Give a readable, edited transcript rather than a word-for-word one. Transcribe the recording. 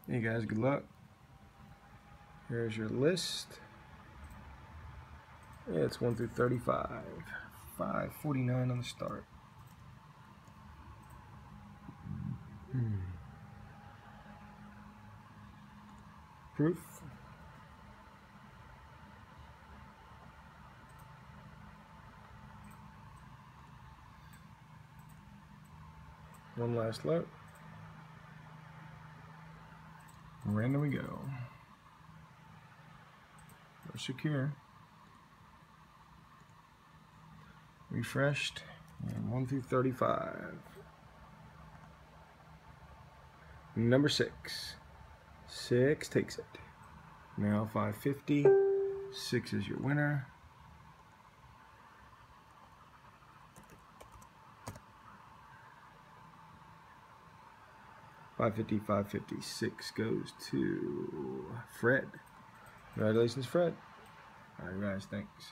Hey guys, good luck. Here's your list. It's 1 through 35. 549 on the start. Proof. One last look. Random we go. Secure. Refreshed. And 1 through 35. Number 6. 6 takes it. Now 550. 6 is your winner. $550, $556 goes to Fred. Congratulations, Fred. All right, guys, thanks.